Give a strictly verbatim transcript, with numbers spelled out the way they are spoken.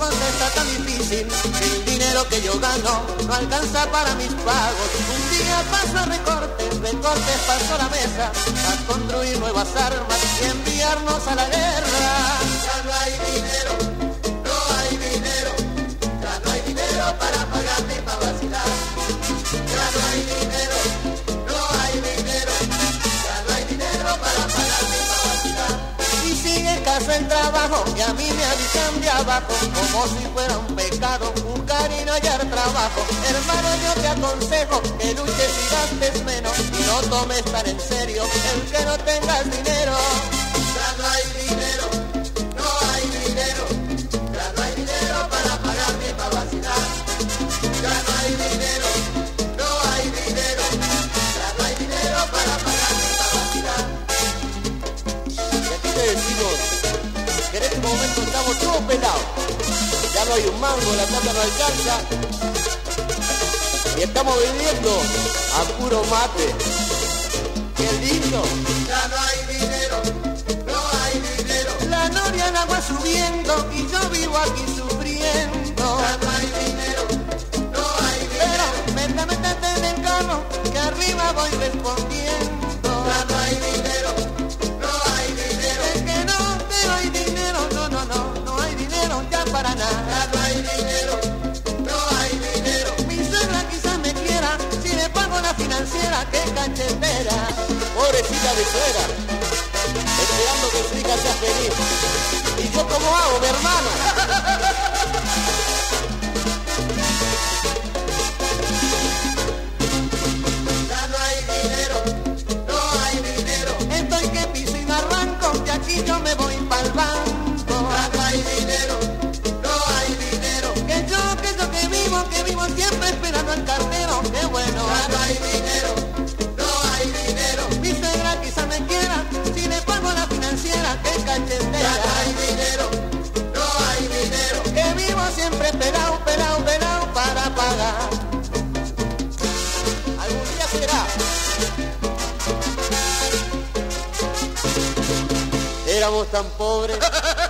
cosa está tan difícil, que el dinero que yo gano no alcanza para mis pagos. Un día paso a recortes, recortes paso la mesa, a construir nuevas armas y enviarnos a la guerra. Ya no hay dinero, no hay dinero, ya no hay dinero para pagarte y para vacilar. Ya no hay dinero, no hay dinero, ya no hay dinero para pagarte y para vacilar. Y sigue escaso el trabajo y a mí me avisan de abajo, como si fuera un pecado buscar y no hallar trabajo. Hermano, yo te aconsejo que luches y gastes menos y no tomes tan en serio el que no tengas dinero. Ya no hay dinero, no hay dinero, ya no hay dinero para pagarte y para vacilar. Ya no hay dinero, no hay dinero, ya no hay dinero para pagarte y para vacilar. Y aquí te decimos que en este momento estamos todos pelados. Ya no hay un mango, la plata no alcanza. Y estamos viviendo a puro mate. ¡Qué lindo! Ya no hay dinero, no hay dinero. La noria el agua subiendo y yo vivo aquí sufriendo. Ya no hay dinero, no hay dinero. Pero meta, métate en el carro, que arriba voy respondiendo. Ya no hay dinero, no hay dinero. Es que no te doy dinero, no, no, no, no hay dinero ya para nada. Ya no hay dinero, no hay dinero. Mi suegra quizás me quiera si le pago la financiera, que cachetera. Pobrecita de suegra, esperando que su hija sea feliz. ¿Y yo cómo hago, mi hermano? Ya no hay dinero, no hay dinero. Estoy que piso y me arranco, de aquí yo me voy pa'l banco. Ya no hay dinero, no hay dinero. Que yo, que yo que vivo, que vivo siempre esperando al cartero. Qué bueno. Ya no hay dinero, no hay dinero. Mi suegra quizá me quiera si le pago la financiera, que cachetera. Ya no hay dinero, no hay dinero. Que vivo siempre pelao, pelao, pelao para pagar. Algún día será. Éramos tan pobres